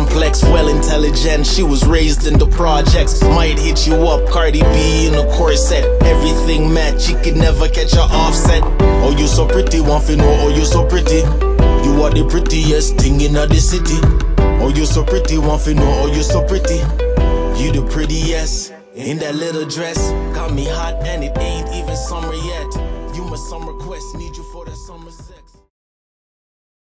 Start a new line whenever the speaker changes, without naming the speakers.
complex, well intelligent. She was raised in the projects. Might hit you up, Cardi B in a corset. Everything match, she could never catch her offset. Oh, you so pretty, want to know, oh, you so pretty. You are the prettiest thing in the city. Oh, you so pretty, want to know, oh, you so pretty. You the prettiest in that little dress. Got me hot and it ain't even summer yet. You my summer quest, need you for the summer.